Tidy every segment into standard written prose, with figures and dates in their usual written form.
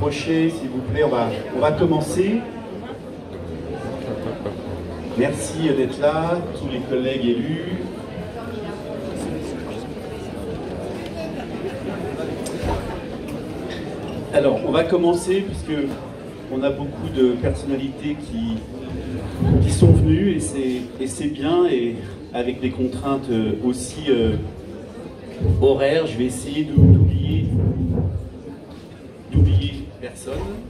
approcher, s'il vous plaît. On va commencer. Merci d'être là, tous les collègues élus. Alors, on va commencer puisque on a beaucoup de personnalités qui sont venues et c'est bien, et avec des contraintes aussi horaires, je vais essayer d'oublier personne.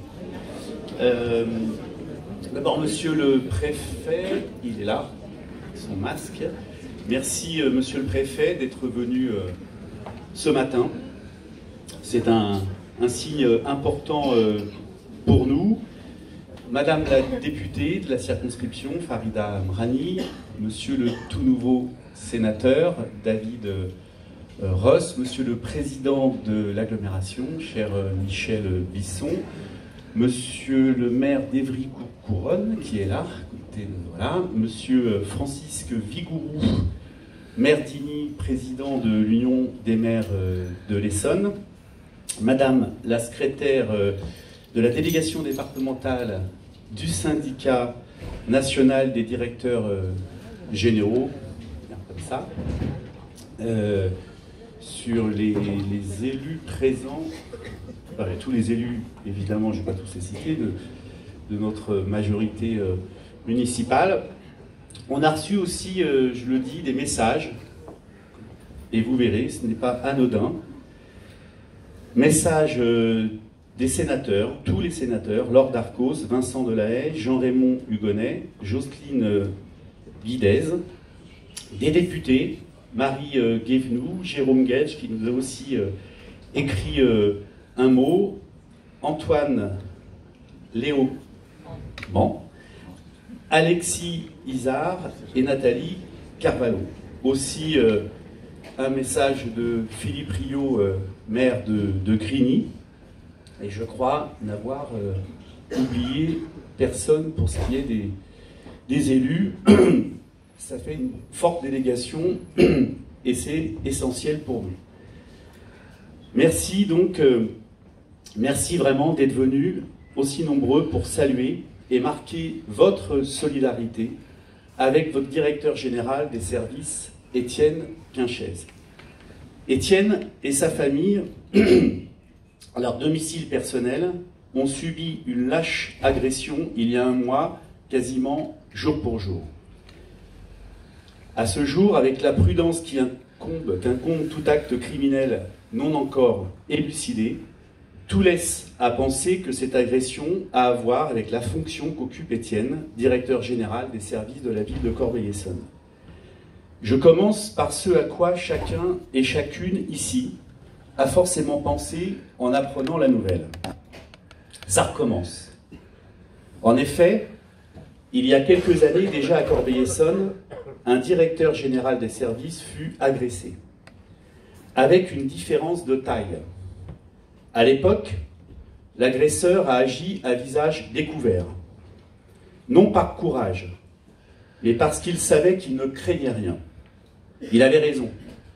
D'abord, monsieur le préfet, il est là, son masque. Merci, monsieur le préfet, d'être venu ce matin. C'est un signe important pour nous. Madame la députée de la circonscription, Farida Amrani, monsieur le tout nouveau sénateur, David Ross, monsieur le président de l'agglomération, cher Michel Bisson, monsieur le maire d'Évry-Couronne, qui est là, voilà, monsieur Francisque Vigourou, maire d'Igny, président de l'Union des maires de l'Essonne, madame la secrétaire de la délégation départementale du syndicat national des directeurs généraux, comme ça, sur les élus présents, tous les élus, évidemment, je ne vais pas tous les citer, de notre majorité municipale. On a reçu aussi, je le dis, des messages, et vous verrez, ce n'est pas anodin. Message des sénateurs, tous les sénateurs, Laure Darcos, Vincent Delahaye, Jean-Raymond Hugonnet, Jocelyne Guidez, des députés, Marie Guévenoux, Jérôme Guedj, qui nous a aussi écrit un mot, Antoine Léo, bon, Alexis Isard et Nathalie Carvalho. Aussi un message de Philippe Rio, maire de Crigny, et je crois n'avoir oublié personne pour ce qui est des élus. Ça fait une forte délégation et c'est essentiel pour nous. Merci donc, merci vraiment d'être venus aussi nombreux pour saluer et marquer votre solidarité avec votre directeur général des services, Étienne Quinchez. Étienne et sa famille, à leur domicile personnel, ont subi une lâche agression il y a un mois, quasiment jour pour jour. À ce jour, avec la prudence qu'incombe tout acte criminel non encore élucidé, tout laisse à penser que cette agression a à voir avec la fonction qu'occupe Étienne, directeur général des services de la ville de Corbeil-Essonnes. Je commence par ce à quoi chacun et chacune ici a forcément pensé en apprenant la nouvelle. Ça recommence. En effet, il y a quelques années déjà à Corbeil-Essonnes, un directeur général des services fut agressé, avec une différence de taille. À l'époque, l'agresseur a agi à visage découvert, non par courage, mais parce qu'il savait qu'il ne craignait rien. Il avait raison.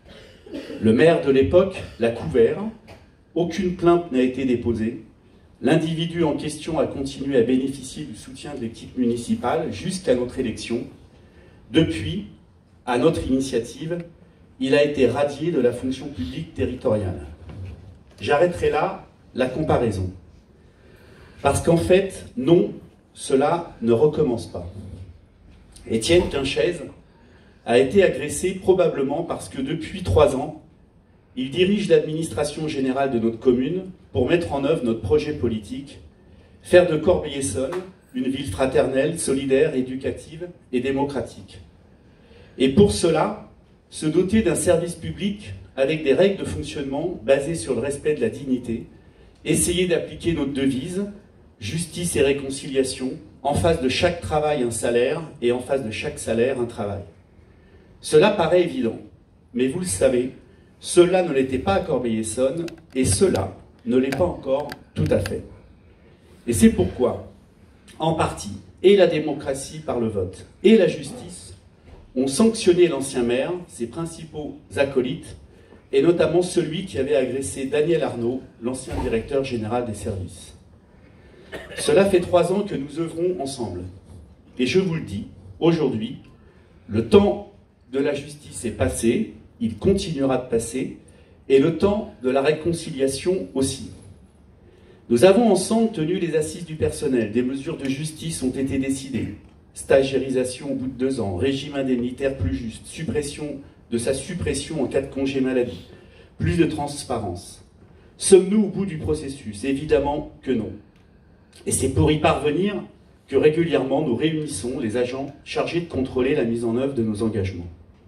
Le maire de l'époque l'a couvert, aucune plainte n'a été déposée, l'individu en question a continué à bénéficier du soutien de l'équipe municipale jusqu'à notre élection. Depuis, à notre initiative, il a été radié de la fonction publique territoriale. J'arrêterai là la comparaison. Parce qu'en fait, non, cela ne recommence pas. Étienne Quinchez a été agressé probablement parce que depuis 3 ans, il dirige l'administration générale de notre commune pour mettre en œuvre notre projet politique, faire de Corbeil-Essonnes une ville fraternelle, solidaire, éducative et démocratique. Et pour cela, se doter d'un service public avec des règles de fonctionnement basées sur le respect de la dignité, essayer d'appliquer notre devise, justice et réconciliation, en face de chaque travail un salaire et en face de chaque salaire un travail. Cela paraît évident, mais vous le savez, cela ne l'était pas à Corbeil-Essonnes et cela ne l'est pas encore tout à fait. Et c'est pourquoi, en partie, et la démocratie par le vote et la justice ont sanctionné l'ancien maire, ses principaux acolytes, et notamment celui qui avait agressé Daniel Arnaud, l'ancien directeur général des services. Cela fait 3 ans que nous œuvrons ensemble. Et je vous le dis, aujourd'hui, le temps de la justice est passé, il continuera de passer, et le temps de la réconciliation aussi. Nous avons ensemble tenu les assises du personnel, des mesures de justice ont été décidées. Stagiarisation au bout de 2 ans, régime indemnitaire plus juste, suppression en cas de congé maladie, plus de transparence. Sommes-nous au bout du processus? Évidemment que non. Et c'est pour y parvenir que régulièrement nous réunissons les agents chargés de contrôler la mise en œuvre de nos engagements.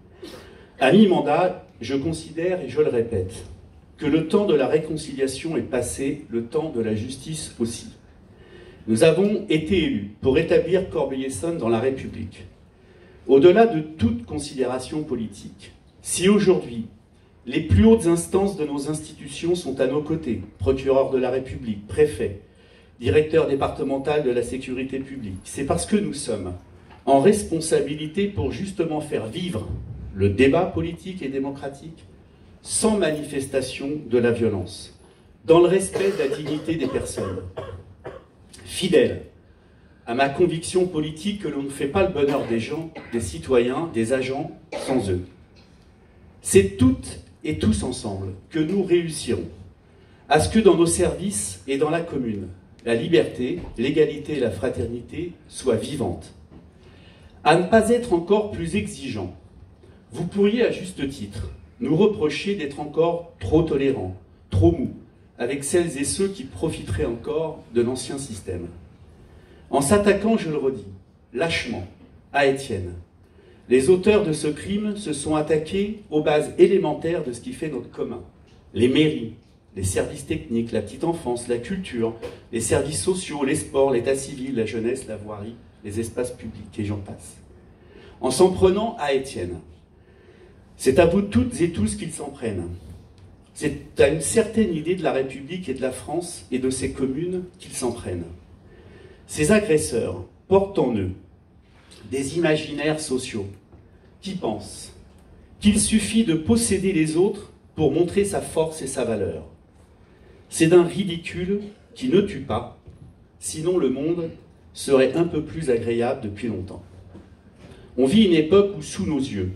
À mi-mandat, je considère, et je le répète, que le temps de la réconciliation est passé, le temps de la justice aussi. Nous avons été élus pour établir Corbeil-Essonnes dans la République. Au-delà de toute considération politique, si aujourd'hui, les plus hautes instances de nos institutions sont à nos côtés, procureur de la République, préfet, directeur départemental de la sécurité publique, c'est parce que nous sommes en responsabilité pour justement faire vivre le débat politique et démocratique sans manifestation de la violence, dans le respect de la dignité des personnes. Fidèle à ma conviction politique que l'on ne fait pas le bonheur des gens, des citoyens, des agents sans eux. C'est toutes et tous ensemble que nous réussirons à ce que dans nos services et dans la commune, la liberté, l'égalité et la fraternité soient vivantes. À ne pas être encore plus exigeants. Vous pourriez, à juste titre, nous reprocher d'être encore trop tolérants, trop mous, avec celles et ceux qui profiteraient encore de l'ancien système. En s'attaquant, je le redis, lâchement, à Étienne, les auteurs de ce crime se sont attaqués aux bases élémentaires de ce qui fait notre commun. Les mairies, les services techniques, la petite enfance, la culture, les services sociaux, les sports, l'état civil, la jeunesse, la voirie, les espaces publics, et j'en passe. En s'en prenant à Étienne, c'est à vous toutes et tous qu'ils s'en prennent. C'est à une certaine idée de la République et de la France et de ses communes qu'ils s'en prennent. Ces agresseurs portent en eux des imaginaires sociaux qui pensent qu'il suffit de posséder les autres pour montrer sa force et sa valeur. C'est d'un ridicule qui ne tue pas, sinon le monde serait un peu plus agréable depuis longtemps. On vit une époque où, sous nos yeux,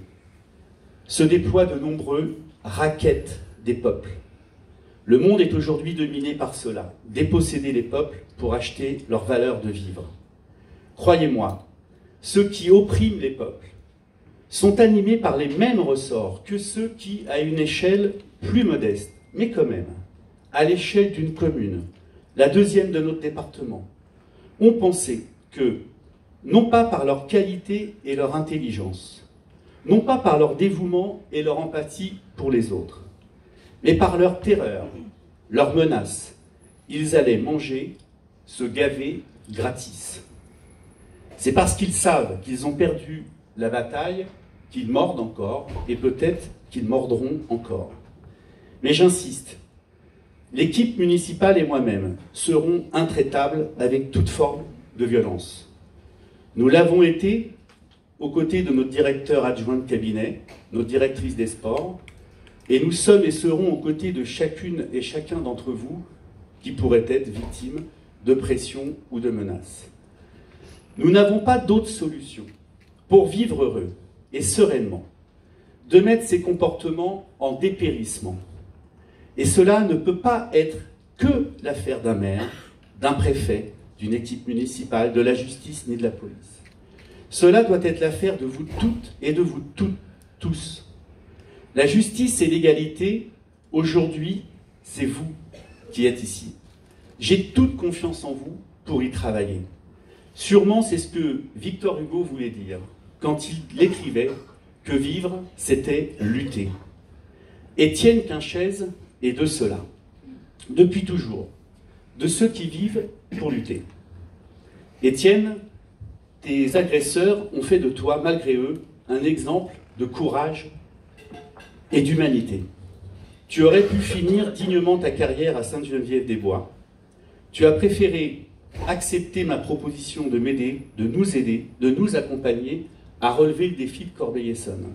se déploient de nombreux raquettes des peuples. Le monde est aujourd'hui dominé par cela, déposséder les peuples pour acheter leur valeur de vivre. Croyez-moi, ceux qui oppriment les peuples sont animés par les mêmes ressorts que ceux qui, à une échelle plus modeste, mais quand même, à l'échelle d'une commune, la deuxième de notre département, ont pensé que, non pas par leur qualité et leur intelligence, non pas par leur dévouement et leur empathie pour les autres, mais par leur terreur, leur menace, ils allaient manger, se gaver gratis. C'est parce qu'ils savent qu'ils ont perdu la bataille qu'ils mordent encore, et peut-être qu'ils mordront encore. Mais j'insiste, l'équipe municipale et moi-même serons intraitables avec toute forme de violence. Nous l'avons été aux côtés de notre directeur adjoint de cabinet, notre directrice des sports, et nous sommes et serons aux côtés de chacune et chacun d'entre vous qui pourrait être victime de pression ou de menaces. Nous n'avons pas d'autre solution pour vivre heureux et sereinement, de mettre ces comportements en dépérissement. Et cela ne peut pas être que l'affaire d'un maire, d'un préfet, d'une équipe municipale, de la justice ni de la police. Cela doit être l'affaire de vous toutes et de vous tous. La justice et l'égalité, aujourd'hui, c'est vous qui êtes ici. J'ai toute confiance en vous pour y travailler. Sûrement, c'est ce que Victor Hugo voulait dire quand il écrivait que vivre, c'était lutter. Étienne Quinchèze est de cela, depuis toujours, de ceux qui vivent pour lutter. Étienne, tes agresseurs ont fait de toi, malgré eux, un exemple de courage et d'humanité. Tu aurais pu finir dignement ta carrière à Sainte-Geneviève-des-Bois. Tu as préféré accepter ma proposition de m'aider, de nous aider, de nous accompagner à relever le défi de Corbeil-Essonnes.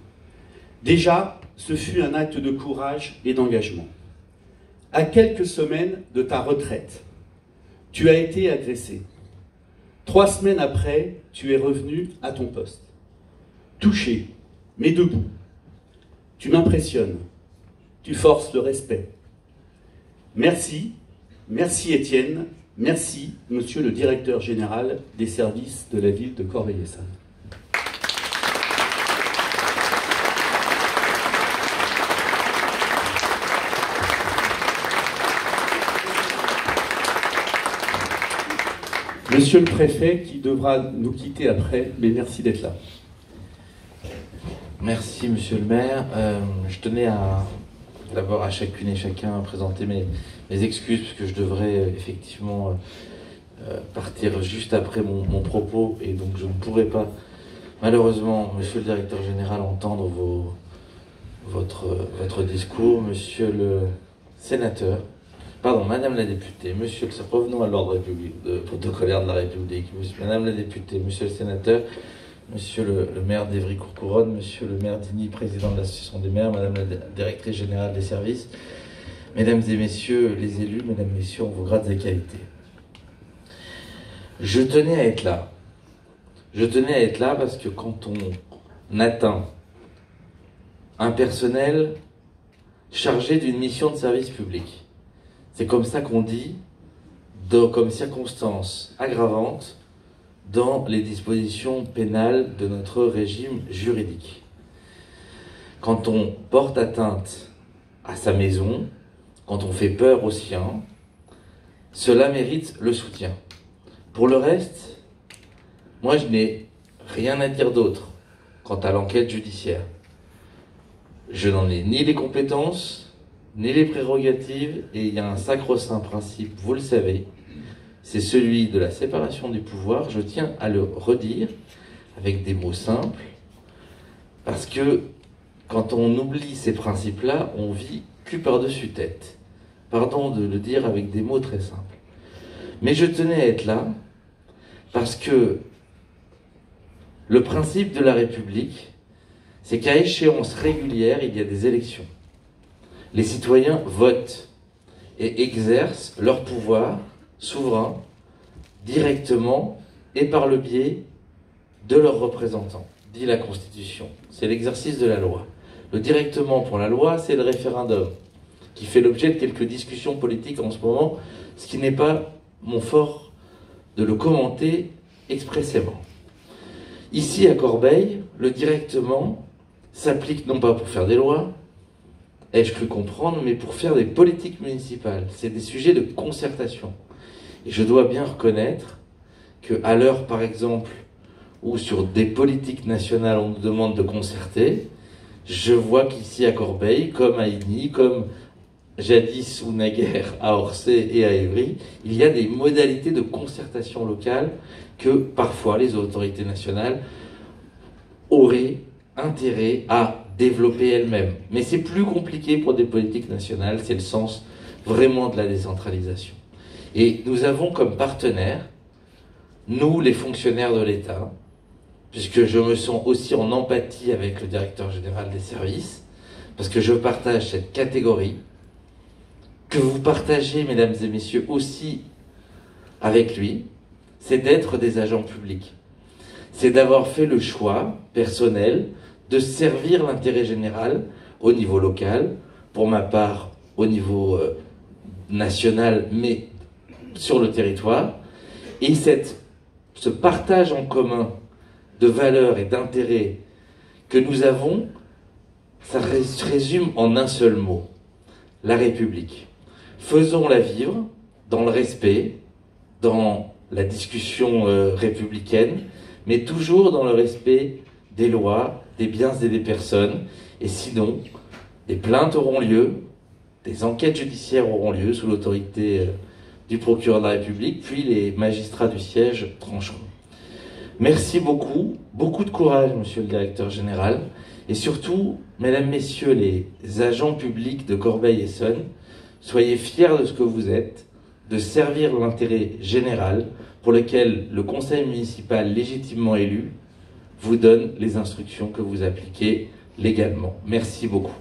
Déjà, ce fut un acte de courage et d'engagement. À quelques semaines de ta retraite, Tu as été agressé. 3 semaines après, tu es revenu à ton poste. Touché, mais debout. Tu m'impressionnes. Tu forces le respect. Merci, merci Étienne, merci Monsieur le Directeur Général des services de la ville de Corbeil-Essonnes. Monsieur le Préfet, qui devra nous quitter après, mais merci d'être là. Merci Monsieur le maire. Je tenais d'abord à chacune et chacun à présenter mes excuses, parce que je devrais effectivement partir juste après mon propos, et donc je ne pourrai pas, malheureusement, Monsieur le Directeur Général, entendre votre discours. Monsieur le Sénateur, pardon, Madame la députée, revenons à l'ordre protocolaire de la République. Madame la députée, Monsieur le Sénateur, Monsieur le maire d'Évry-Courcouronnes, Monsieur le maire d'Igny, président de l'association des maires, Madame la directrice générale des services, Mesdames et Messieurs les élus, Mesdames et Messieurs, en vos grades et qualités. Je tenais à être là. Je tenais à être là parce que quand on atteint un personnel chargé d'une mission de service public, c'est comme ça qu'on dit, comme circonstance aggravante, dans les dispositions pénales de notre régime juridique. Quand on porte atteinte à sa maison, quand on fait peur aux siens, cela mérite le soutien. Pour le reste, moi je n'ai rien à dire d'autre quant à l'enquête judiciaire. Je n'en ai ni les compétences, ni les prérogatives, et il y a un sacro-saint principe, vous le savez, c'est celui de la séparation des pouvoirs. Je tiens à le redire avec des mots simples, parce que quand on oublie ces principes-là, on vit cul par-dessus tête. Pardon de le dire avec des mots très simples. Mais je tenais à être là, parce que le principe de la République, c'est qu'à échéance régulière, il y a des élections. Les citoyens votent et exercent leur pouvoir souverain, directement et par le biais de leurs représentants, dit la Constitution. C'est l'exercice de la loi. Le directement pour la loi, c'est le référendum, qui fait l'objet de quelques discussions politiques en ce moment, ce qui n'est pas mon fort de le commenter expressément. Ici, à Corbeil, le directement s'applique non pas pour faire des lois, ai-je cru comprendre, mais pour faire des politiques municipales. C'est des sujets de concertation. Et je dois bien reconnaître qu'à l'heure, par exemple, où sur des politiques nationales on nous demande de concerter, je vois qu'ici à Corbeil, comme à Igny, comme jadis ou naguère à Orsay et à Évry, il y a des modalités de concertation locale que parfois les autorités nationales auraient intérêt à développer elles-mêmes. Mais c'est plus compliqué pour des politiques nationales, c'est le sens vraiment de la décentralisation. Et nous avons comme partenaires, nous les fonctionnaires de l'État, puisque je me sens aussi en empathie avec le directeur général des services, parce que je partage cette catégorie, que vous partagez, mesdames et messieurs, aussi avec lui, c'est d'être des agents publics. C'est d'avoir fait le choix personnel de servir l'intérêt général au niveau local, pour ma part au niveau national, mais sur le territoire. Et ce partage en commun de valeurs et d'intérêts que nous avons, ça se résume en un seul mot: la République. Faisons-la vivre dans le respect, dans la discussion républicaine, mais toujours dans le respect des lois, des biens et des personnes. Et sinon, des plaintes auront lieu, des enquêtes judiciaires auront lieu sous l'autorité du procureur de la République, puis les magistrats du siège trancheront. Merci beaucoup, beaucoup de courage, monsieur le directeur général, et surtout, mesdames, messieurs les agents publics de Corbeil-Essonnes, soyez fiers de ce que vous êtes, de servir l'intérêt général pour lequel le conseil municipal légitimement élu vous donne les instructions que vous appliquez légalement. Merci beaucoup.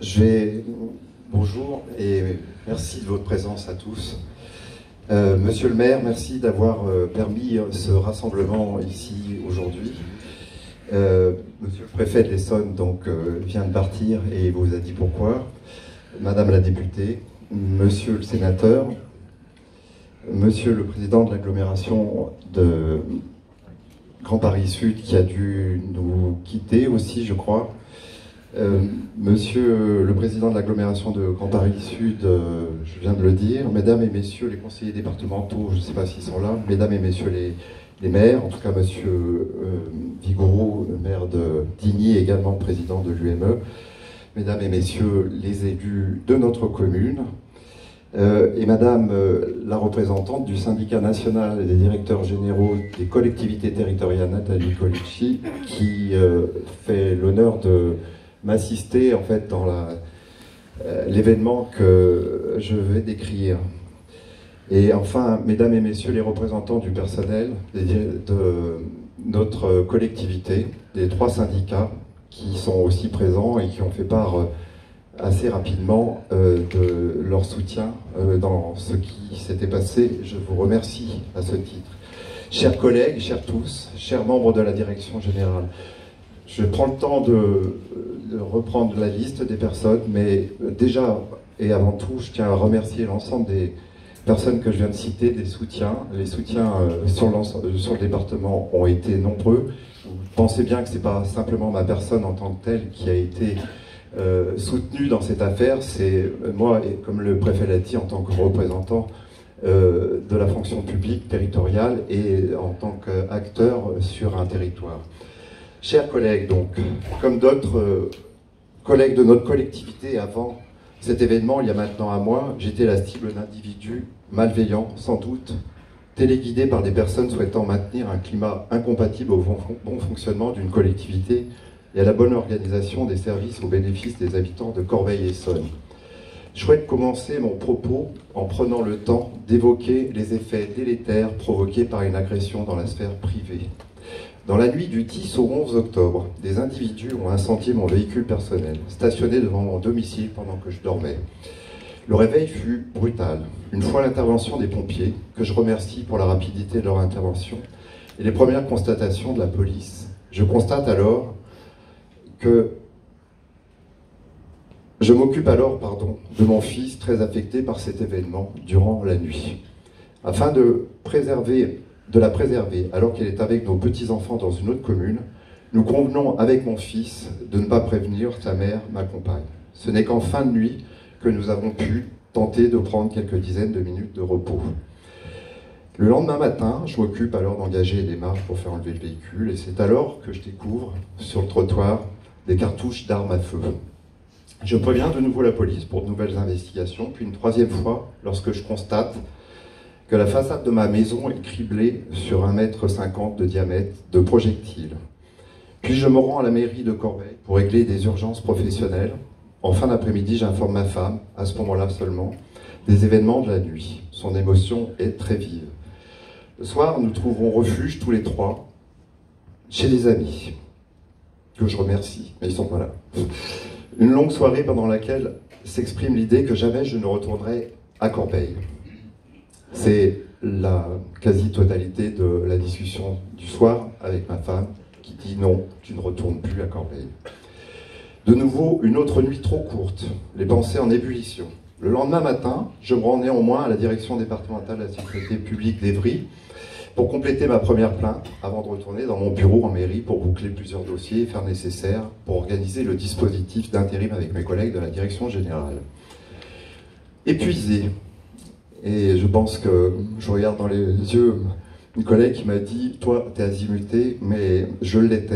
Bonjour et merci de votre présence à tous. Monsieur le maire, merci d'avoir permis ce rassemblement ici aujourd'hui. Monsieur le préfet de l'Essonne vient de partir et vous a dit pourquoi. Madame la députée, monsieur le sénateur, monsieur le président de l'agglomération de Grand Paris Sud qui a dû nous quitter aussi, je crois. Monsieur le président de l'agglomération de Grand Paris Sud, je viens de le dire, mesdames et messieurs les conseillers départementaux, je ne sais pas s'ils sont là, mesdames et messieurs les maires, en tout cas monsieur Vigouroux, le maire de Digny, également président de l'UME, mesdames et messieurs les élus de notre commune, et madame la représentante du syndicat national des directeurs généraux des collectivités territoriales, Nathalie Colucci, qui fait l'honneur de m'assister en fait dans l'événement que je vais décrire. Et enfin, mesdames et messieurs les représentants du personnel de notre collectivité, des 3 syndicats qui sont aussi présents et qui ont fait part assez rapidement de leur soutien dans ce qui s'était passé. Je vous remercie à ce titre. Chers collègues, chers tous, chers membres de la direction générale, je prends le temps de reprendre la liste des personnes, mais déjà et avant tout, je tiens à remercier l'ensemble des personnes que je viens de citer, des soutiens. Les soutiens sur le département ont été nombreux. Vous pensez bien que ce n'est pas simplement ma personne en tant que telle qui a été soutenue dans cette affaire, c'est moi, et comme le préfet l'a dit, en tant que représentant de la fonction publique territoriale et en tant qu'acteur sur un territoire. Chers collègues, donc, comme d'autres collègues de notre collectivité avant cet événement, il y a maintenant un mois, j'étais la cible d'individus malveillants, sans doute, téléguidés par des personnes souhaitant maintenir un climat incompatible au bon fonctionnement d'une collectivité et à la bonne organisation des services au bénéfice des habitants de Corbeil-Essonnes. Je souhaite commencer mon propos en prenant le temps d'évoquer les effets délétères provoqués par une agression dans la sphère privée. Dans la nuit du 10 au 11 octobre, des individus ont incendié mon véhicule personnel, stationné devant mon domicile pendant que je dormais. Le réveil fut brutal. Une fois l'intervention des pompiers, que je remercie pour la rapidité de leur intervention, et les premières constatations de la police, je constate alors que je m'occupe alors, de mon fils très affecté par cet événement durant la nuit. Afin de la préserver alors qu'elle est avec nos petits-enfants dans une autre commune, nous convenons avec mon fils de ne pas prévenir sa mère, ma compagne. Ce n'est qu'en fin de nuit que nous avons pu tenter de prendre quelques dizaines de minutes de repos. Le lendemain matin, je m'occupe alors d'engager les démarches pour faire enlever le véhicule et c'est alors que je découvre sur le trottoir des cartouches d'armes à feu. Je préviens de nouveau la police pour de nouvelles investigations, puis une 3e fois lorsque je constate que la façade de ma maison est criblée sur 1,50 m de diamètre de projectiles. Puis je me rends à la mairie de Corbeil pour régler des urgences professionnelles. En fin d'après-midi, j'informe ma femme, à ce moment-là seulement, des événements de la nuit. Son émotion est très vive. Le soir, nous trouverons refuge tous les 3 chez des amis, que je remercie, mais ils sont pas là. Une longue soirée pendant laquelle s'exprime l'idée que jamais je ne retournerai à Corbeil. C'est la quasi-totalité de la discussion du soir avec ma femme qui dit non, tu ne retournes plus à Corbeil. De nouveau, une autre nuit trop courte, les pensées en ébullition. Le lendemain matin, je me rends néanmoins à la direction départementale de la sécurité publique d'Évry pour compléter ma première plainte avant de retourner dans mon bureau en mairie pour boucler plusieurs dossiers et faire nécessaire pour organiser le dispositif d'intérim avec mes collègues de la direction générale. Épuisé, et je pense que je regarde dans les yeux une collègue qui m'a dit « Toi, t'es azimuté, mais je l'étais ».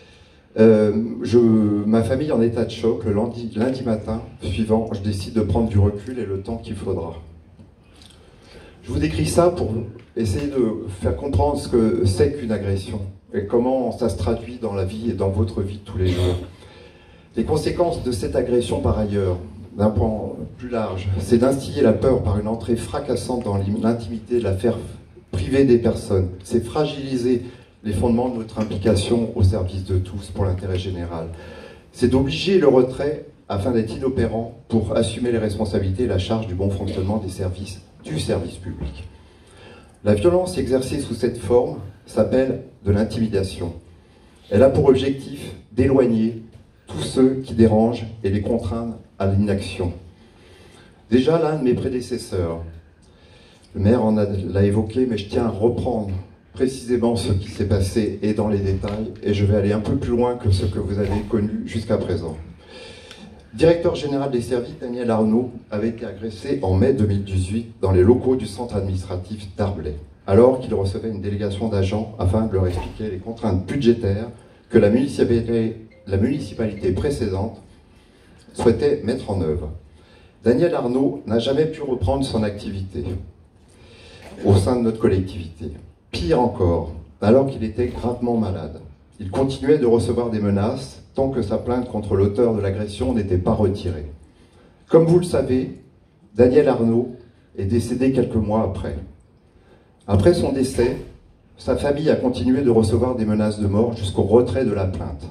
Ma famille en état de choc, le lundi matin suivant, je décide de prendre du recul et le temps qu'il faudra. Je vous décris ça pour essayer de faire comprendre ce que c'est qu'une agression et comment ça se traduit dans la vie et dans votre vie de tous les jours. Les conséquences de cette agression par ailleurs, d'un point plus large, c'est d'instiller la peur par une entrée fracassante dans l'intimité de l'affaire privée des personnes. C'est fragiliser les fondements de notre implication au service de tous pour l'intérêt général. C'est d'obliger le retrait afin d'être inopérant pour assumer les responsabilités et la charge du bon fonctionnement des services, du service public. La violence exercée sous cette forme s'appelle de l'intimidation. Elle a pour objectif d'éloigner tous ceux qui dérangent et les contraindre à l'inaction. Déjà, l'un de mes prédécesseurs, le maire l'a évoqué, mais je tiens à reprendre précisément ce qui s'est passé et dans les détails, et je vais aller un peu plus loin que ce que vous avez connu jusqu'à présent. Directeur général des services, Daniel Arnaud avait été agressé en mai 2018 dans les locaux du centre administratif d'Arblay, alors qu'il recevait une délégation d'agents afin de leur expliquer les contraintes budgétaires que la municipalité précédente souhaitait mettre en œuvre. Daniel Arnaud n'a jamais pu reprendre son activité au sein de notre collectivité. Pire encore, alors qu'il était gravement malade, il continuait de recevoir des menaces tant que sa plainte contre l'auteur de l'agression n'était pas retirée. Comme vous le savez, Daniel Arnaud est décédé quelques mois après. Après son décès, sa famille a continué de recevoir des menaces de mort jusqu'au retrait de la plainte.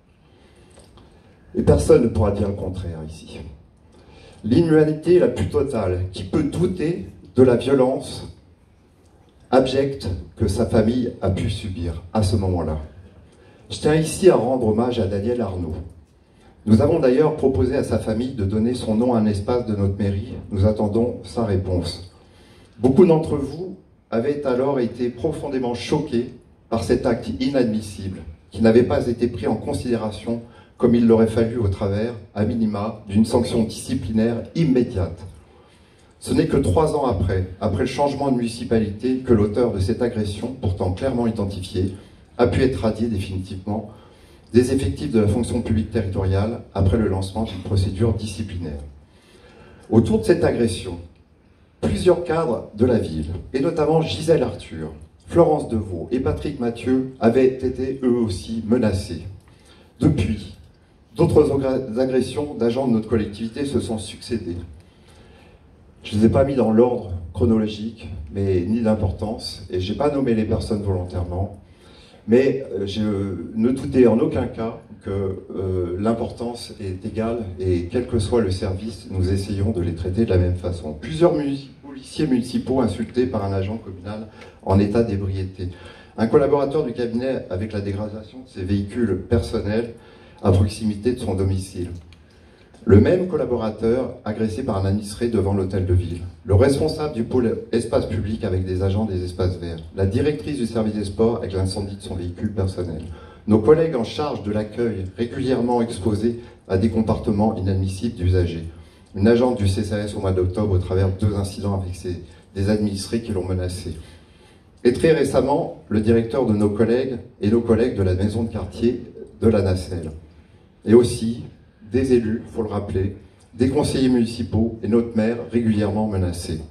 Et personne ne pourra dire le contraire ici. L'inhumanité la plus totale, qui peut douter de la violence abjecte que sa famille a pu subir à ce moment-là. Je tiens ici à rendre hommage à Daniel Arnaud. Nous avons d'ailleurs proposé à sa famille de donner son nom à un espace de notre mairie. Nous attendons sa réponse. Beaucoup d'entre vous avaient alors été profondément choqués par cet acte inadmissible qui n'avait pas été pris en considération comme il l'aurait fallu au travers, à minima, d'une sanction disciplinaire immédiate. Ce n'est que 3 ans après le changement de municipalité, que l'auteur de cette agression, pourtant clairement identifié, a pu être radié définitivement des effectifs de la fonction publique territoriale après le lancement d'une procédure disciplinaire. Autour de cette agression, plusieurs cadres de la ville, et notamment Gisèle Arthur, Florence Deveau et Patrick Mathieu, avaient été eux aussi menacés. Depuis, d'autres agressions d'agents de notre collectivité se sont succédées. Je ne les ai pas mis dans l'ordre chronologique, mais ni d'importance, et je n'ai pas nommé les personnes volontairement, mais je ne doutais en aucun cas que l'importance est égale, et quel que soit le service, nous essayons de les traiter de la même façon. Plusieurs policiers municipaux insultés par un agent communal en état d'ébriété. Un collaborateur du cabinet avec la dégradation de ses véhicules personnels à proximité de son domicile. Le même collaborateur agressé par un administré devant l'hôtel de ville. Le responsable du pôle espace public avec des agents des espaces verts. La directrice du service des sports avec l'incendie de son véhicule personnel. Nos collègues en charge de l'accueil régulièrement exposés à des comportements inadmissibles d'usagers. Une agente du CCAS au mois d'octobre au travers de 2 incidents avec des administrés qui l'ont menacé. Et très récemment, le directeur de nos collègues et nos collègues de la maison de quartier de la nacelle. Et aussi des élus, il faut le rappeler, des conseillers municipaux et notre maire régulièrement menacés.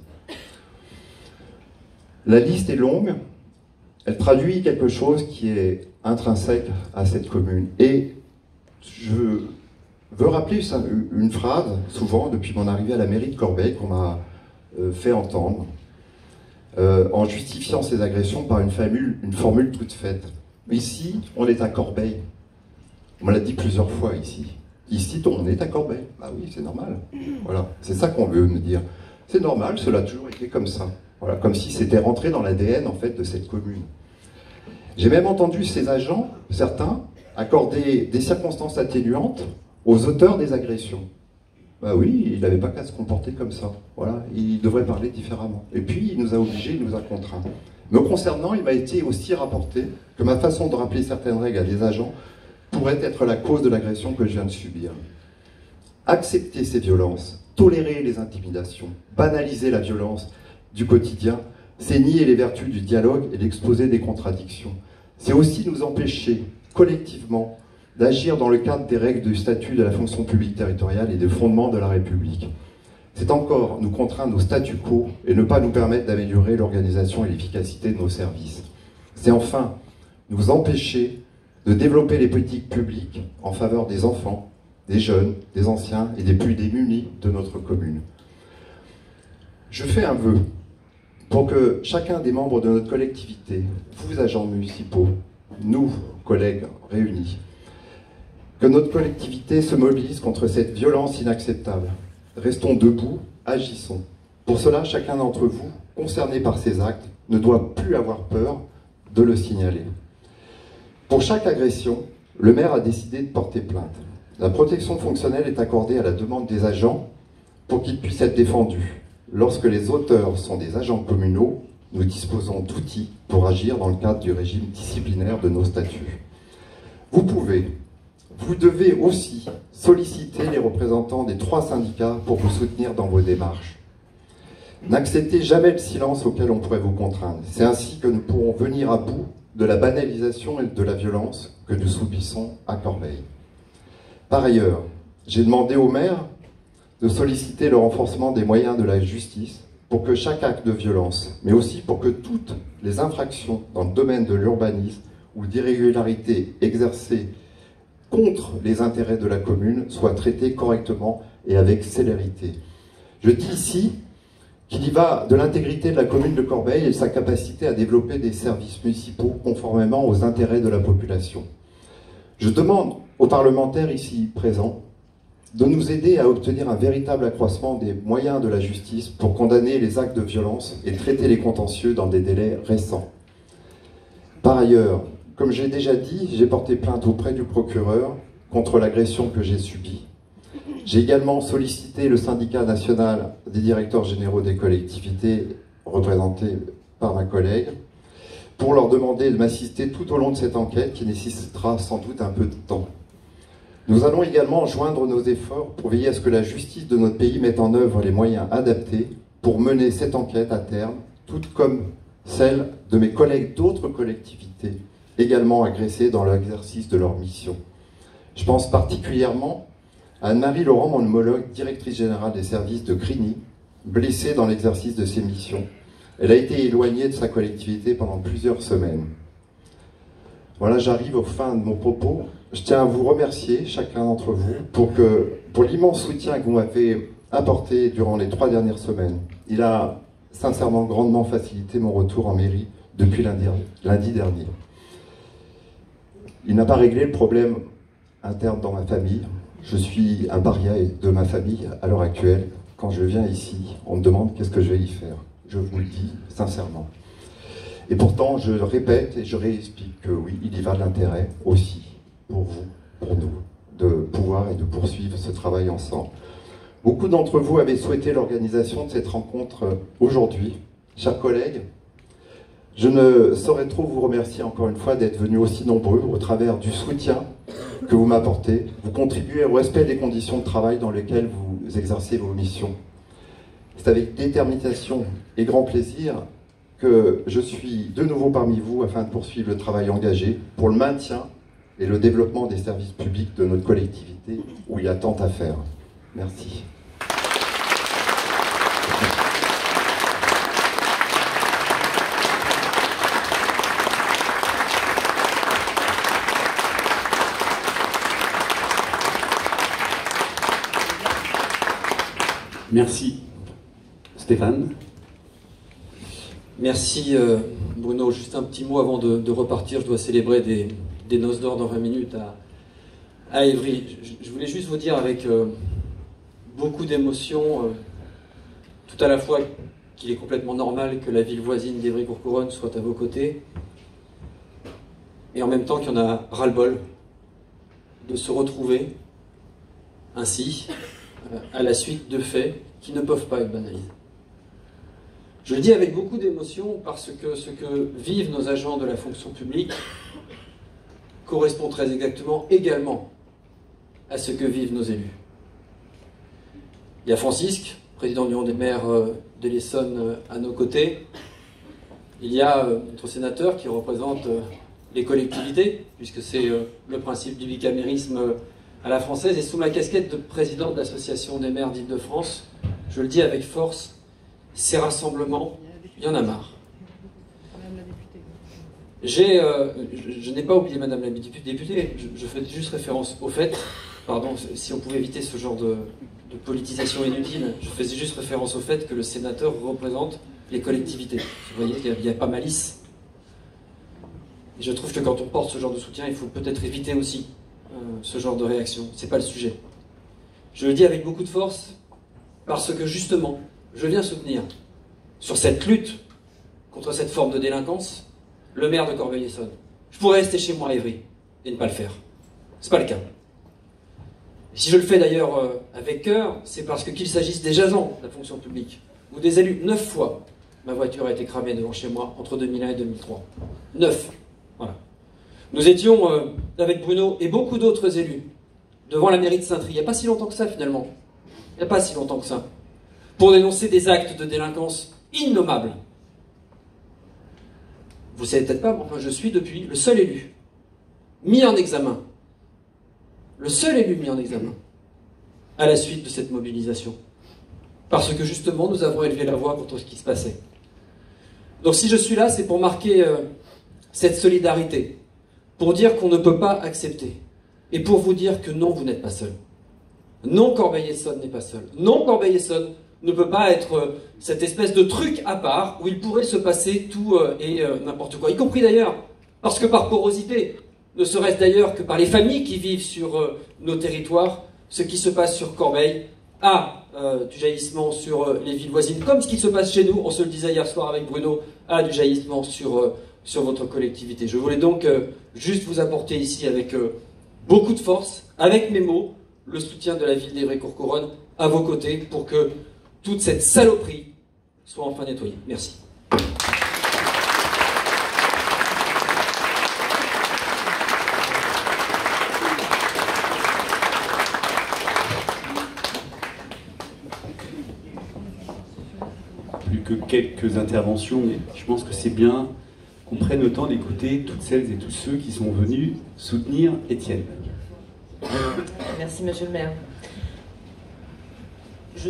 La liste est longue, elle traduit quelque chose qui est intrinsèque à cette commune. Et je veux rappeler une phrase, souvent depuis mon arrivée à la mairie de Corbeil, qu'on m'a fait entendre, en justifiant ces agressions par une formule toute faite. Ici, on est à Corbeil. On me l'a dit plusieurs fois ici. Ici, on est à Corbeil. Ah oui, c'est normal. Voilà, c'est ça qu'on veut me dire. C'est normal, cela a toujours été comme ça. Voilà, comme si c'était rentré dans l'ADN en fait de cette commune. J'ai même entendu ces agents, certains, accorder des circonstances atténuantes aux auteurs des agressions. Bah oui, il n'avait pas qu'à se comporter comme ça. Voilà, il devrait parler différemment. Et puis, il nous a obligés, il nous a contraints. Me concernant, il m'a été aussi rapporté que ma façon de rappeler certaines règles à des agents pourrait être la cause de l'agression que je viens de subir. Accepter ces violences, tolérer les intimidations, banaliser la violence du quotidien, c'est nier les vertus du dialogue et l'exposé des contradictions. C'est aussi nous empêcher, collectivement, d'agir dans le cadre des règles du statut de la fonction publique territoriale et des fondements de la République. C'est encore nous contraindre au statu quo et ne pas nous permettre d'améliorer l'organisation et l'efficacité de nos services. C'est enfin nous empêcher de développer les politiques publiques en faveur des enfants, des jeunes, des anciens et des plus démunis de notre commune. Je fais un vœu pour que chacun des membres de notre collectivité, vous agents municipaux, nous, collègues réunis, Que notre collectivité se mobilise contre cette violence inacceptable. Restons debout, agissons. Pour cela, chacun d'entre vous, concerné par ces actes, ne doit plus avoir peur de le signaler. Pour chaque agression, le maire a décidé de porter plainte. La protection fonctionnelle est accordée à la demande des agents pour qu'ils puissent être défendus. Lorsque les auteurs sont des agents communaux, nous disposons d'outils pour agir dans le cadre du régime disciplinaire de nos statuts. Vous devez aussi solliciter les représentants des 3 syndicats pour vous soutenir dans vos démarches. N'acceptez jamais le silence auquel on pourrait vous contraindre. C'est ainsi que nous pourrons venir à bout de la banalisation et de la violence que nous subissons à Corbeil. Par ailleurs, j'ai demandé aux maires de solliciter le renforcement des moyens de la justice pour que chaque acte de violence, mais aussi pour que toutes les infractions dans le domaine de l'urbanisme ou d'irrégularité exercées contre les intérêts de la commune soient traitées correctement et avec célérité. Je dis ici qu'il y va de l'intégrité de la commune de Corbeil et de sa capacité à développer des services municipaux conformément aux intérêts de la population. Je demande aux parlementaires ici présents de nous aider à obtenir un véritable accroissement des moyens de la justice pour condamner les actes de violence et traiter les contentieux dans des délais récents. Par ailleurs, comme j'ai déjà dit, j'ai porté plainte auprès du procureur contre l'agression que j'ai subie. J'ai également sollicité le syndicat national des directeurs généraux des collectivités, représenté par ma collègue, pour leur demander de m'assister tout au long de cette enquête qui nécessitera sans doute un peu de temps. Nous allons également joindre nos efforts pour veiller à ce que la justice de notre pays mette en œuvre les moyens adaptés pour mener cette enquête à terme, tout comme celle de mes collègues d'autres collectivités, également agressées dans l'exercice de leur mission. Je pense particulièrement à Anne-Marie Laurent, mon homologue, directrice générale des services de Crigny, blessée dans l'exercice de ses missions. Elle a été éloignée de sa collectivité pendant plusieurs semaines. Voilà, j'arrive aux fins de mon propos. Je tiens à vous remercier, chacun d'entre vous, pour l'immense soutien que vous m'avez apporté durant les 3 dernières semaines. Il a sincèrement grandement facilité mon retour en mairie depuis lundi dernier. Il n'a pas réglé le problème interne dans ma famille. Je suis un paria de ma famille à l'heure actuelle. Quand je viens ici, on me demande qu'est-ce que je vais y faire. Je vous le dis sincèrement. Et pourtant, je répète et je réexplique que oui, il y va de l'intérêt aussi pour vous, pour nous, de pouvoir et de poursuivre ce travail ensemble. Beaucoup d'entre vous avaient souhaité l'organisation de cette rencontre aujourd'hui. Chers collègues, je ne saurais trop vous remercier encore une fois d'être venus aussi nombreux au travers du soutien que vous m'apportez. Vous contribuez au respect des conditions de travail dans lesquelles vous exercez vos missions. C'est avec détermination et grand plaisir que je suis de nouveau parmi vous afin de poursuivre le travail engagé pour le maintien et le développement des services publics de notre collectivité où il y a tant à faire. Merci. Merci. Stéphane? Merci Bruno. Juste un petit mot avant de repartir. Je dois célébrer des noces d'or dans 20 minutes à Évry. Je voulais juste vous dire avec beaucoup d'émotion, tout à la fois qu'il est complètement normal que la ville voisine d'Évry-Courcouronnes soit à vos côtés, et en même temps qu'il y en a ras-le-bol de se retrouver ainsi à la suite de faits qui ne peuvent pas être banalisés. Je le dis avec beaucoup d'émotion parce que ce que vivent nos agents de la fonction publique correspond très exactement également à ce que vivent nos élus. Il y a Francisque, président de l'Union des maires de l'Essonne, à nos côtés. Il y a notre sénateur qui représente les collectivités, puisque c'est le principe du bicamérisme à la française, et sous ma casquette de président de l'Association des maires d'Île-de-France, je le dis avec force, ces rassemblements, il y en a marre. Je n'ai pas oublié Madame la députée, je fais juste référence au fait, pardon, si on pouvait éviter ce genre de politisation inutile, je faisais juste référence au fait que le sénateur représente les collectivités. Vous voyez qu'il n'y a pas malice. Et je trouve que quand on porte ce genre de soutien, il faut peut-être éviter aussi ce genre de réaction. C'est pas le sujet. Je le dis avec beaucoup de force parce que justement, je viens soutenir sur cette lutte contre cette forme de délinquance le maire de Corbeil-Essonnes. Je pourrais rester chez moi à Évry et ne pas le faire. C'est pas le cas. Si je le fais d'ailleurs avec cœur, c'est parce que qu'il s'agisse des agents de la fonction publique ou des élus, 9 fois, ma voiture a été cramée devant chez moi entre 2001 et 2003. 9. Voilà. Nous étions, avec Bruno et beaucoup d'autres élus, devant la mairie de Saint-Try, il n'y a pas si longtemps que ça finalement. Il n'y a pas si longtemps que ça. Pour dénoncer des actes de délinquance innommables. Vous ne savez peut-être pas, mais enfin, je suis depuis le seul élu mis en examen. Le seul élu mis en examen à la suite de cette mobilisation. Parce que justement, nous avons élevé la voix contre ce qui se passait. Donc si je suis là, c'est pour marquer cette solidarité, pour dire qu'on ne peut pas accepter, et pour vous dire que non, vous n'êtes pas seul. Non, Corbeil-Essonnes n'est pas seul. Non, Corbeil-Essonnes ne peut pas être cette espèce de truc à part où il pourrait se passer tout et n'importe quoi, y compris d'ailleurs, parce que par porosité, ne serait-ce d'ailleurs que par les familles qui vivent sur nos territoires, ce qui se passe sur Corbeil a du jaillissement sur les villes voisines, comme ce qui se passe chez nous, on se le disait hier soir avec Bruno, a du jaillissement sur votre collectivité. Je voulais donc juste vous apporter ici avec beaucoup de force, avec mes mots, le soutien de la ville d'Évry-Courcouronnes à vos côtés pour que toute cette saloperie soit enfin nettoyée. Merci. Plus que quelques interventions, mais je pense que c'est bien qu'on prenne le temps d'écouter toutes celles et tous ceux qui sont venus soutenir Étienne. Merci, monsieur le maire. Je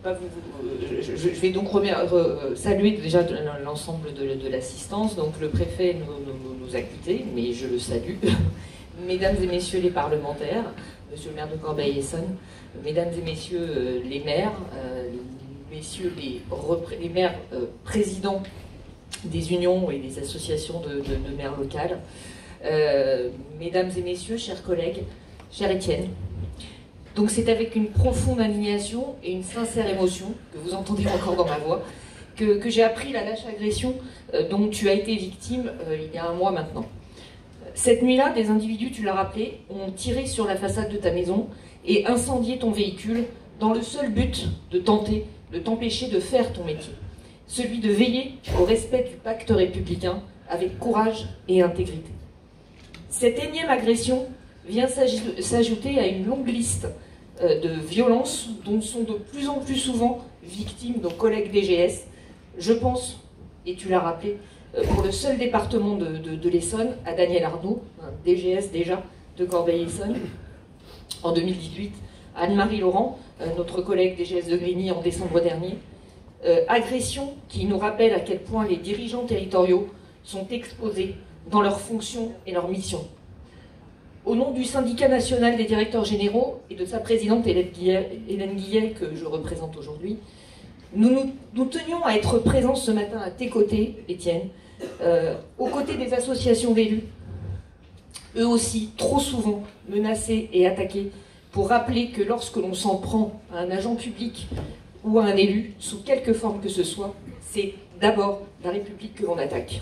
vais donc saluer déjà l'ensemble de l'assistance. Donc le préfet nous a quittés, mais je le salue. Mesdames et messieurs les parlementaires, monsieur le maire de Corbeil-Essonnes, mesdames et messieurs les maires, messieurs les maires présidents des unions et des associations de maires locales, mesdames et messieurs, chers collègues, cher Étienne. Donc c'est avec une profonde indignation et une sincère émotion, que vous entendez encore dans ma voix, que j'ai appris la lâche agression dont tu as été victime il y a un mois maintenant. Cette nuit-là, des individus, tu l'as rappelé, ont tiré sur la façade de ta maison et incendié ton véhicule dans le seul but de tenter de t'empêcher de faire ton métier, celui de veiller au respect du pacte républicain avec courage et intégrité. Cette énième agression vient s'ajouter à une longue liste de violences dont sont de plus en plus souvent victimes nos collègues DGS. Je pense, et tu l'as rappelé, pour le seul département de l'Essonne, à Daniel Arnaud, un DGS déjà de Corbeil-Essonnes, en 2018, Anne-Marie Laurent, notre collègue DGS de Grigny en décembre dernier. Agression qui nous rappelle à quel point les dirigeants territoriaux sont exposés dans leurs fonctions et leurs missions. Au nom du syndicat national des directeurs généraux et de sa présidente Hélène Guillet, que je représente aujourd'hui, nous tenions à être présents ce matin à tes côtés, Étienne, aux côtés des associations d'élus, eux aussi trop souvent menacés et attaqués, pour rappeler que lorsque l'on s'en prend à un agent public ou à un élu, sous quelque forme que ce soit, c'est d'abord la République que l'on attaque.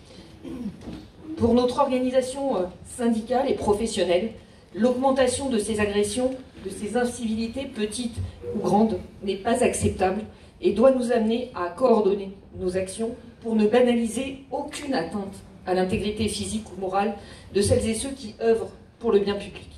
Pour notre organisation syndicale et professionnelle, l'augmentation de ces agressions, de ces incivilités, petites ou grandes, n'est pas acceptable et doit nous amener à coordonner nos actions pour ne banaliser aucune atteinte à l'intégrité physique ou morale de celles et ceux qui œuvrent pour le bien public.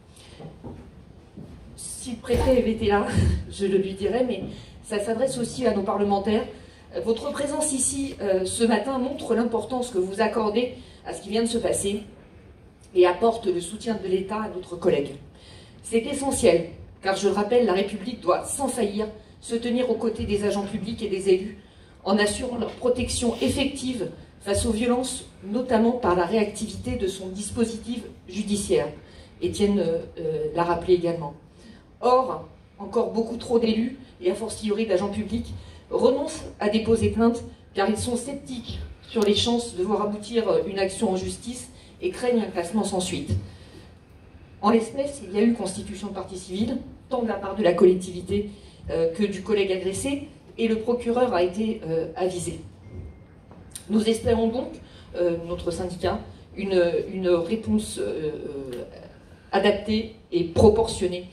Si le préfet avait été là, je le lui dirais, mais ça s'adresse aussi à nos parlementaires. Votre présence ici ce matin montre l'importance que vous accordez à ce qui vient de se passer et apporte le soutien de l'État à notre collègue. C'est essentiel, car je le rappelle, la République doit sans faillir se tenir aux côtés des agents publics et des élus en assurant leur protection effective face aux violences, notamment par la réactivité de son dispositif judiciaire. Étienne l'a rappelé également. Or, encore beaucoup trop d'élus, et a fortiori d'agents publics, renoncent à déposer plainte car ils sont sceptiques sur les chances de voir aboutir une action en justice et craignent un classement sans suite. En l'espèce, il y a eu constitution de partie civile, tant de la part de la collectivité que du collègue agressé, et le procureur a été avisé. Nous espérons donc, notre syndicat, une réponse adaptée et proportionnée.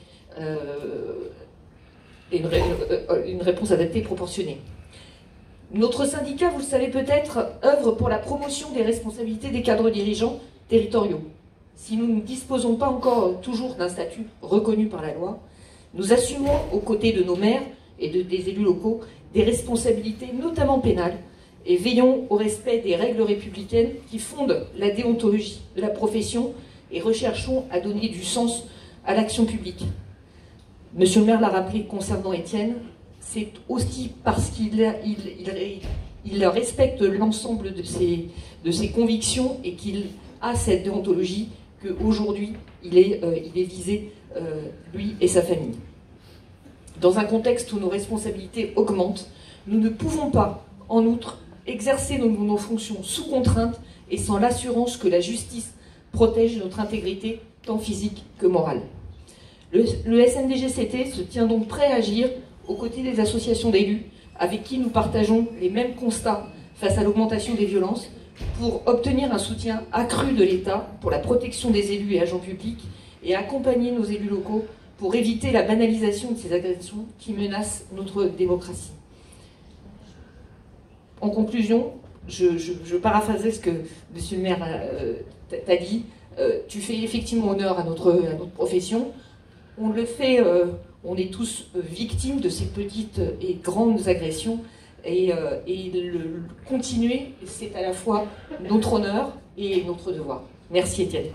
Une réponse adaptée et proportionnée. Notre syndicat, vous le savez peut-être, œuvre pour la promotion des responsabilités des cadres dirigeants territoriaux. Si nous ne disposons pas encore toujours d'un statut reconnu par la loi, nous assumons aux côtés de nos maires et des élus locaux des responsabilités notamment pénales et veillons au respect des règles républicaines qui fondent la déontologie de la profession et recherchons à donner du sens à l'action publique. Monsieur le maire l'a rappelé concernant Étienne, c'est aussi parce qu'il respecte l'ensemble de ses convictions et qu'il a cette déontologie qu'aujourd'hui il est visé, lui et sa famille. Dans un contexte où nos responsabilités augmentent, nous ne pouvons pas, en outre, exercer nos fonctions sous contrainte et sans l'assurance que la justice protège notre intégrité, tant physique que morale. Le SNDGCT se tient donc prêt à agir aux côtés des associations d'élus avec qui nous partageons les mêmes constats face à l'augmentation des violences pour obtenir un soutien accru de l'État pour la protection des élus et agents publics et accompagner nos élus locaux pour éviter la banalisation de ces agressions qui menacent notre démocratie. En conclusion, je paraphraserai ce que monsieur le maire t'a dit. Tu fais effectivement honneur à notre profession. On le fait, on est tous victimes de ces petites et grandes agressions. Et continuer, c'est à la fois notre honneur et notre devoir. Merci Étienne.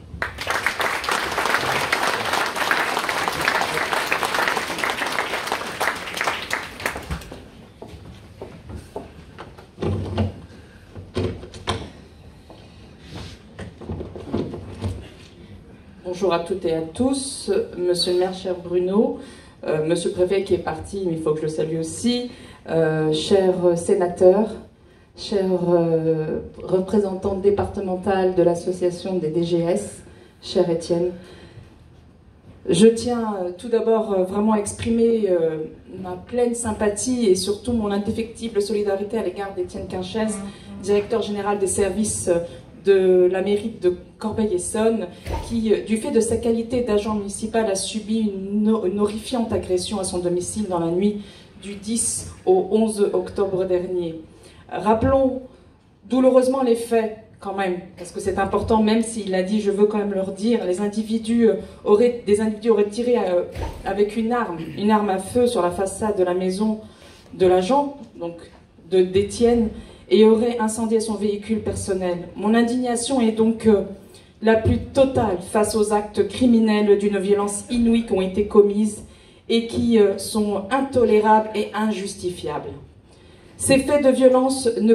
Bonjour à toutes et à tous, monsieur le maire, cher Bruno, monsieur le préfet qui est parti, mais il faut que je le salue aussi, chers sénateurs, chers représentants départementaux de l'association des DGS, cher Étienne. Je tiens tout d'abord vraiment à exprimer ma pleine sympathie et surtout mon indéfectible solidarité à l'égard d'Étienne Quinchès, directeur général des services de la mairie de Corbeil-Essonnes, qui, du fait de sa qualité d'agent municipal, a subi une horrifiante agression à son domicile dans la nuit du 10 au 11 octobre dernier. Rappelons douloureusement les faits, quand même, parce que c'est important, même s'il a dit, je veux quand même leur dire, des individus auraient tiré avec une arme à feu sur la façade de la maison de l'agent, donc d'Étienne, et aurait incendié son véhicule personnel. Mon indignation est donc la plus totale face aux actes criminels d'une violence inouïe qui ont été commises et qui sont intolérables et injustifiables. Ces faits de violence ne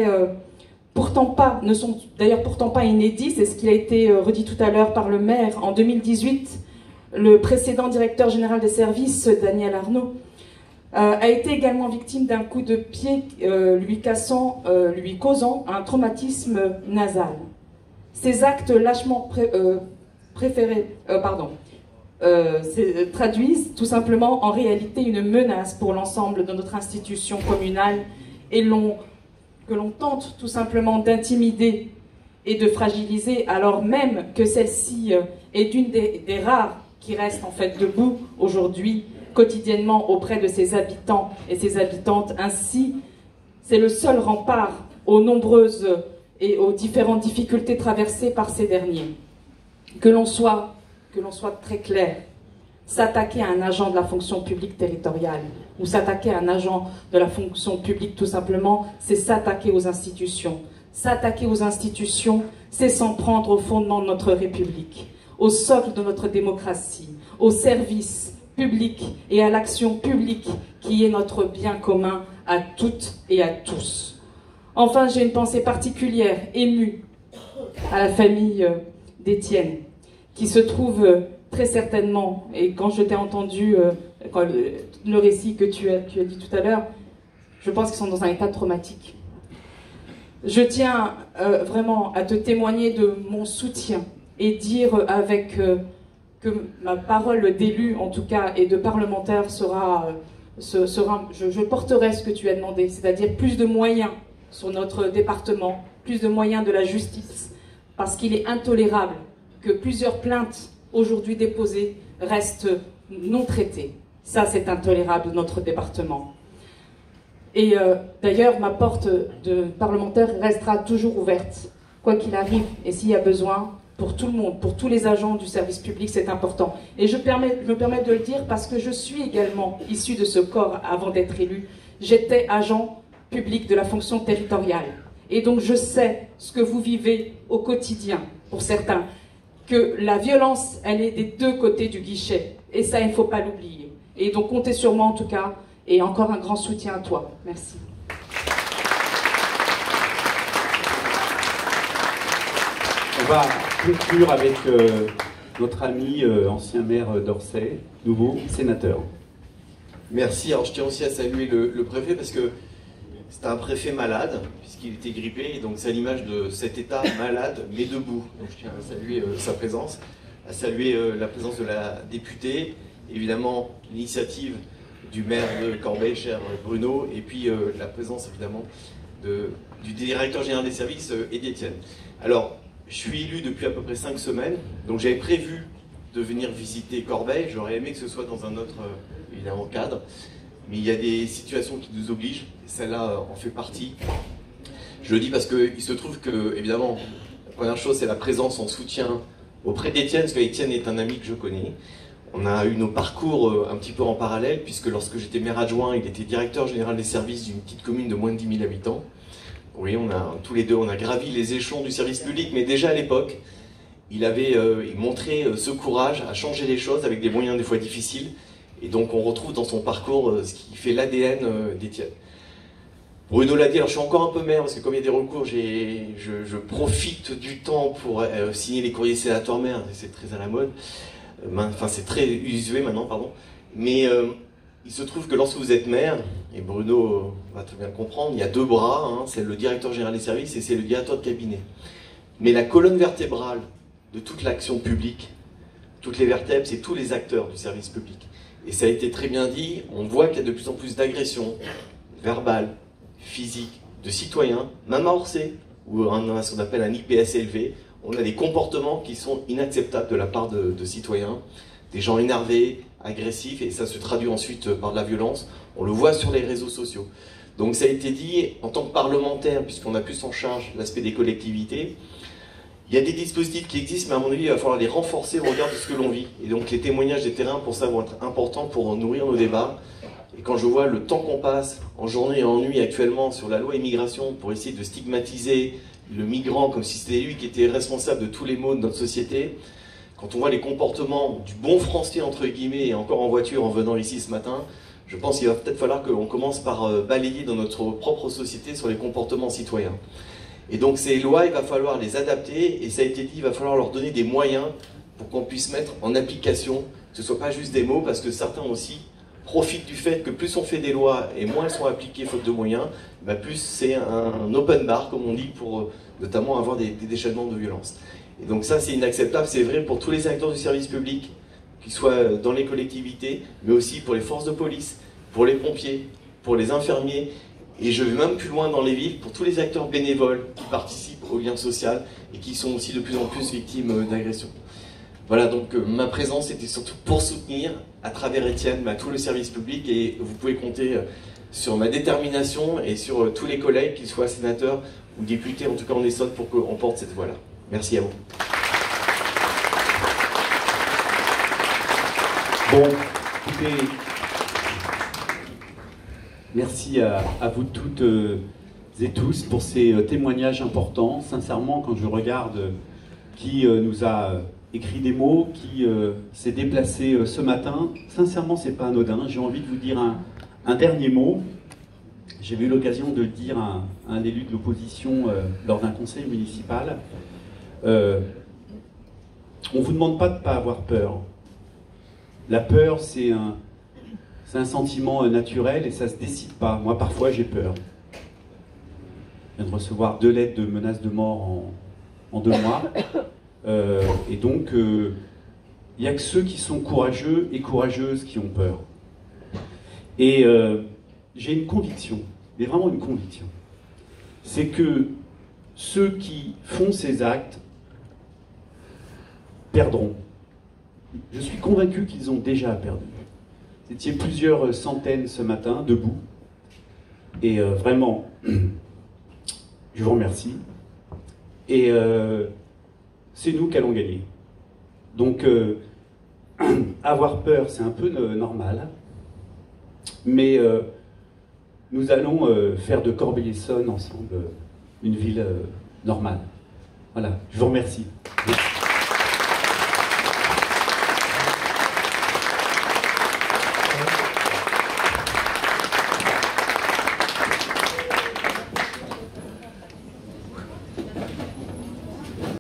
sont d'ailleurs pourtant pas inédits, c'est ce qui a été redit tout à l'heure par le maire. En 2018, le précédent directeur général des services, Daniel Arnaud, a été également victime d'un coup de pied lui causant un traumatisme nasal. Ces actes lâchement traduisent tout simplement en réalité une menace pour l'ensemble de notre institution communale et que l'on tente tout simplement d'intimider et de fragiliser, alors même que celle-ci est une des rares qui reste en fait debout aujourd'hui quotidiennement auprès de ses habitants et ses habitantes. Ainsi, c'est le seul rempart aux nombreuses et aux différentes difficultés traversées par ces derniers. Que l'on soit très clair, s'attaquer à un agent de la fonction publique territoriale ou s'attaquer à un agent de la fonction publique tout simplement, c'est s'attaquer aux institutions. S'attaquer aux institutions, c'est s'en prendre au fondement de notre République, au socle de notre démocratie, au service public et à l'action publique qui est notre bien commun à toutes et à tous. Enfin, j'ai une pensée particulière, émue, à la famille d'Étienne, qui se trouve très certainement, et quand je t'ai entendu, le récit que tu as dit tout à l'heure, je pense qu'ils sont dans un état traumatique. Je tiens vraiment à te témoigner de mon soutien et dire avec que ma parole d'élu, en tout cas, et de parlementaire je porterai ce que tu as demandé, c'est-à-dire plus de moyens sur notre département, plus de moyens de la justice, parce qu'il est intolérable que plusieurs plaintes aujourd'hui déposées restent non traitées. Ça, c'est intolérable dans notre département. Et d'ailleurs, ma porte de parlementaire restera toujours ouverte, quoi qu'il arrive, et s'il y a besoin, pour tout le monde, pour tous les agents du service public, c'est important. Et je me permets de le dire parce que je suis également issue de ce corps avant d'être élue. J'étais agent public de la fonction territoriale. Et donc je sais ce que vous vivez au quotidien, pour certains, que la violence, elle est des deux côtés du guichet. Et ça, il ne faut pas l'oublier. Et donc comptez sur moi en tout cas, et encore un grand soutien à toi. Merci. On va conclure avec notre ami ancien maire d'Orsay, nouveau sénateur. Merci. Alors je tiens aussi à saluer le préfet parce que c'est un préfet malade, puisqu'il était grippé, et donc c'est à l'image de cet état malade, mais debout. Donc je tiens à saluer sa présence, à saluer la présence de la députée, évidemment l'initiative du maire de Corbeil, cher Bruno, et puis la présence évidemment du directeur général des services et d'Étienne. Alors, je suis élu depuis à peu près 5 semaines, donc j'avais prévu de venir visiter Corbeil. J'aurais aimé que ce soit dans un autre, évidemment, cadre. Mais il y a des situations qui nous obligent, et celle-là en fait partie. Je le dis parce qu'il se trouve que, évidemment, la première chose, c'est la présence en soutien auprès d'Étienne, parce qu'Étienne est un ami que je connais. On a eu nos parcours un petit peu en parallèle, puisque lorsque j'étais maire adjoint, il était directeur général des services d'une petite commune de moins de 10 000 habitants. Oui, tous les deux, on a gravi les échelons du service public, mais déjà à l'époque, il montrait ce courage à changer les choses avec des moyens des fois difficiles. Et donc on retrouve dans son parcours ce qui fait l'ADN d'Étienne. Bruno l'a dit, alors je suis encore un peu maire, parce que comme il y a des recours, je profite du temps pour signer les courriers sénateurs maires, c'est très à la mode. Enfin, c'est très usuel maintenant, pardon. Mais il se trouve que lorsque vous êtes maire, et Bruno va très bien le comprendre, il y a deux bras, hein, c'est le directeur général des services et c'est le directeur de cabinet. Mais la colonne vertébrale de toute l'action publique, toutes les vertèbres, c'est tous les acteurs du service public. Et ça a été très bien dit, on voit qu'il y a de plus en plus d'agressions verbales, physiques, de citoyens, même à Orsay, où on a ce qu'on appelle un IPS élevé, on a des comportements qui sont inacceptables de la part de citoyens, des gens énervés, agressifs, et ça se traduit ensuite par de la violence. On le voit sur les réseaux sociaux. Donc ça a été dit, en tant que parlementaire, puisqu'on a plus en charge l'aspect des collectivités, il y a des dispositifs qui existent, mais à mon avis, il va falloir les renforcer au regard de ce que l'on vit. Et donc les témoignages des terrains, pour ça, vont être importants pour nourrir nos débats. Et quand je vois le temps qu'on passe en journée et en nuit actuellement sur la loi immigration pour essayer de stigmatiser le migrant comme si c'était lui qui était responsable de tous les maux de notre société, quand on voit les comportements du bon français, entre guillemets, et encore en voiture en venant ici ce matin, je pense qu'il va peut-être falloir qu'on commence par balayer dans notre propre société sur les comportements citoyens. Et donc ces lois, il va falloir les adapter, et ça a été dit, il va falloir leur donner des moyens pour qu'on puisse mettre en application, que ce ne soit pas juste des mots, parce que certains aussi profitent du fait que plus on fait des lois et moins elles sont appliquées faute de moyens, bah plus c'est un open bar, comme on dit, pour notamment avoir des déchaînements de violence. Et donc ça, c'est inacceptable, c'est vrai pour tous les acteurs du service public, qu'ils soient dans les collectivités, mais aussi pour les forces de police, pour les pompiers, pour les infirmiers, et je vais même plus loin dans les villes, pour tous les acteurs bénévoles qui participent au lien social et qui sont aussi de plus en plus victimes d'agressions. Voilà, donc ma présence était surtout pour soutenir, à travers Étienne, tout le service public, et vous pouvez compter sur ma détermination et sur tous les collègues, qu'ils soient sénateurs ou députés, en tout cas en Essonne, pour qu'on porte cette voie-là. Merci à vous. Bon, écoutez, merci à vous toutes et tous pour ces témoignages importants. Sincèrement, quand je regarde qui nous a écrit des mots, qui s'est déplacé ce matin, sincèrement, c'est pas anodin. J'ai envie de vous dire un dernier mot. J'ai eu l'occasion de le dire à un élu de l'opposition lors d'un conseil municipal. On ne vous demande pas de ne pas avoir peur. La peur, c'est un sentiment naturel et ça ne se décide pas. Moi, parfois, j'ai peur. Je viens de recevoir 2 lettres de menaces de mort en 2 mois. Et donc, il Il n'y a que ceux qui sont courageux et courageuses qui ont peur. Et j'ai une conviction, mais vraiment une conviction, c'est que ceux qui font ces actes perdront. Je suis convaincu qu'ils ont déjà perdu. Vous étiez plusieurs centaines ce matin, debout, et vraiment, je vous remercie. Et c'est nous qui allons gagner. Donc, avoir peur, c'est un peu normal, mais nous allons faire de Corbeil-Essonnes ensemble une ville normale. Voilà, je vous remercie.